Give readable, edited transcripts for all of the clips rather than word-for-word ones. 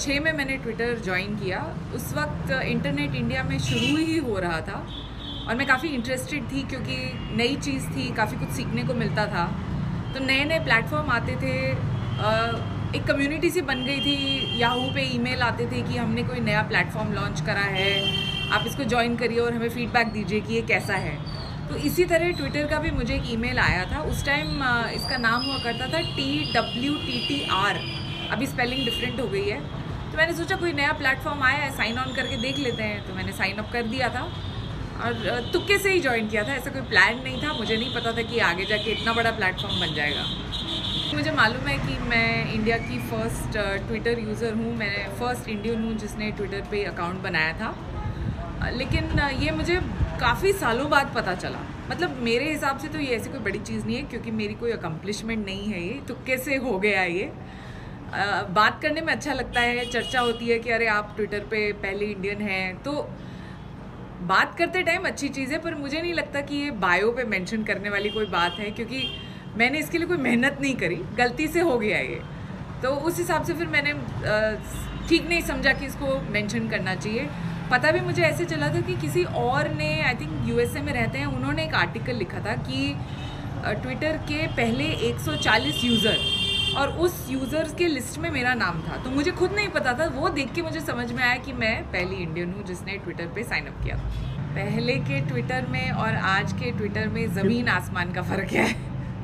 2006 में मैंने Twitter join किया। उस वक्त इंटरनेट इंडिया में शुरू ही हो रहा था और मैं काफ़ी इंटरेस्टेड थी क्योंकि नई चीज़ थी, काफ़ी कुछ सीखने को मिलता था। तो नए नए प्लेटफॉर्म आते थे, एक कम्युनिटी सी बन गई थी। याहू पे ईमेल आते थे कि हमने कोई नया प्लेटफॉर्म लॉन्च करा है, आप इसको ज्वाइन करिए और हमें फीडबैक दीजिए कि ये कैसा है। तो इसी तरह ट्विटर का भी मुझे एक ईमेल आया था। उस टाइम इसका नाम हुआ करता था TWTTR, अभी स्पेलिंग डिफरेंट हो गई है। तो मैंने सोचा कोई नया प्लेटफॉर्म आया है, साइन ऑन करके देख लेते हैं। तो मैंने साइन अप कर दिया था और तुक्के से ही ज्वाइन किया था, ऐसा कोई प्लान नहीं था। मुझे नहीं पता था कि आगे जाके इतना बड़ा प्लेटफॉर्म बन जाएगा। मुझे मालूम है कि मैं इंडिया की फ़र्स्ट ट्विटर यूज़र हूँ, मैं फ़र्स्ट इंडियन हूँ जिसने ट्विटर पे अकाउंट बनाया था। लेकिन ये मुझे काफ़ी सालों बाद पता चला। मतलब मेरे हिसाब से तो ये ऐसी कोई बड़ी चीज़ नहीं है क्योंकि मेरी कोई अकम्पलिशमेंट नहीं है, ये तुक्के से हो गया ये। बात करने में अच्छा लगता है, चर्चा होती है कि अरे आप ट्विटर पे पहले इंडियन हैं, तो बात करते टाइम अच्छी चीज़ है। पर मुझे नहीं लगता कि ये बायो पे मेंशन करने वाली कोई बात है क्योंकि मैंने इसके लिए कोई मेहनत नहीं करी, गलती से हो गया ये। तो उस हिसाब से फिर मैंने ठीक नहीं समझा कि इसको मेंशन करना चाहिए। पता भी मुझे ऐसे चला था कि किसी और ने, आई थिंक USA में रहते हैं, उन्होंने एक आर्टिकल लिखा था कि ट्विटर के पहले 140 यूज़र और उस यूज़र्स के लिस्ट में मेरा नाम था। तो मुझे खुद नहीं पता था, वो देख के मुझे समझ में आया कि मैं पहली इंडियन हूँ जिसने ट्विटर पे साइन अप किया। पहले के ट्विटर में और आज के ट्विटर में ज़मीन आसमान का फ़र्क है।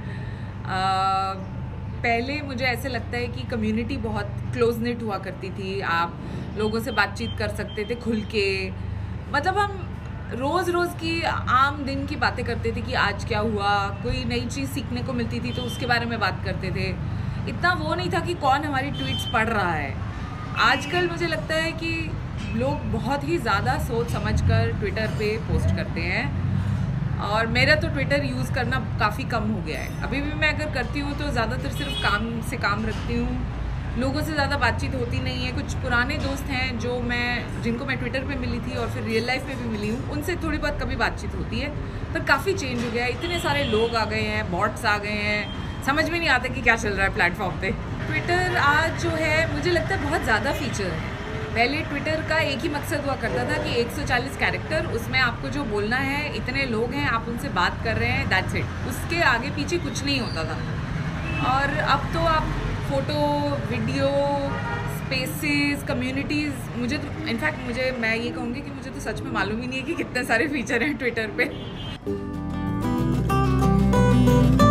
पहले मुझे ऐसे लगता है कि कम्युनिटी बहुत क्लोज निट हुआ करती थी, आप लोगों से बातचीत कर सकते थे खुल के। मतलब हम रोज़ रोज़ की आम दिन की बातें करते थे कि आज क्या हुआ, कोई नई चीज़ सीखने को मिलती थी तो उसके बारे में बात करते थे। इतना वो नहीं था कि कौन हमारी ट्वीट्स पढ़ रहा है। आजकल मुझे लगता है कि लोग बहुत ही ज़्यादा सोच समझ कर ट्विटर पे पोस्ट करते हैं और मेरा तो ट्विटर यूज़ करना काफ़ी कम हो गया है। अभी भी मैं अगर करती हूँ तो ज़्यादातर सिर्फ काम से काम रखती हूँ, लोगों से ज़्यादा बातचीत होती नहीं है। कुछ पुराने दोस्त हैं जिनको मैं ट्विटर पे मिली थी और फिर रियल लाइफ में भी मिली हूँ, उनसे थोड़ी बहुत कभी बातचीत होती है। पर काफ़ी चेंज हो गया है, इतने सारे लोग आ गए हैं, बॉट्स आ गए हैं, समझ में नहीं आता कि क्या चल रहा है प्लेटफॉर्म पे। ट्विटर आज जो है मुझे लगता है बहुत ज़्यादा फीचर है। पहले ट्विटर का एक ही मकसद हुआ करता था कि 140 कैरेक्टर, उसमें आपको जो बोलना है, इतने लोग हैं, आप उनसे बात कर रहे हैं, दैट्स इट। उसके आगे पीछे कुछ नहीं होता था। और अब तो आप फोटो, वीडियो, स्पेसेस, कम्युनिटीज़, मुझे तो इनफैक्ट मैं ये कहूँगी कि मुझे तो सच में मालूम ही नहीं है कि कितने सारे फीचर हैं ट्विटर पे।